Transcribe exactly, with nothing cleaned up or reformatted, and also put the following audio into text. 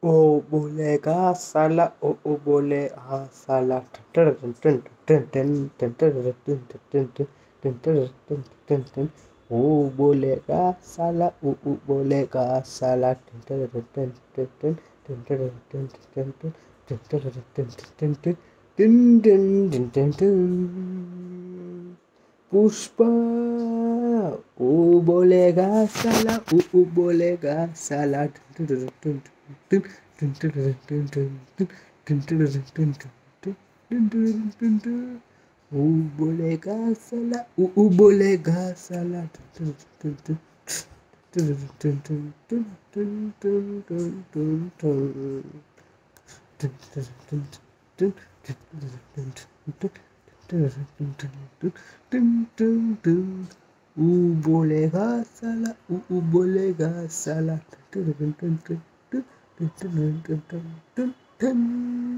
ओ बोलेगा साला ओ ओ बोले हाँ साला टन टन टन टन टन टन टन टन टन टन टन टन टन ओ बोलेगा साला ओ ओ बोलेगा साला टन टन टन टन टन टन टन टन टन टन टन टन टन टन टन पुष्पा ओ बोलेगा साला ओ ओ बोलेगा साला टन टन टन टन टन टन टन टन टन टन टन टन टन ओ बोलेगा साला ओ ओ बोलेगा साला टन टन टन टन टन टन टन टन टन टन ऊ बोलेगा साला ऊ बोलेगा साला